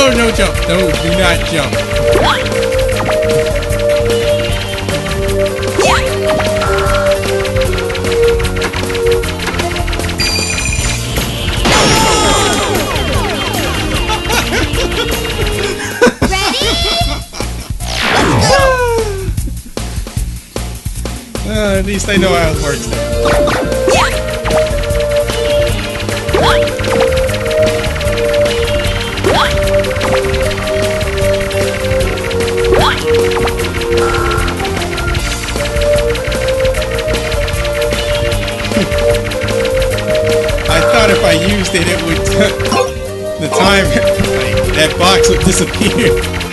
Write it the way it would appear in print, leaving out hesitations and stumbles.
no jump. No, do not jump. At least I know how it works now. I thought if I used it, it would... the time... that box would disappear.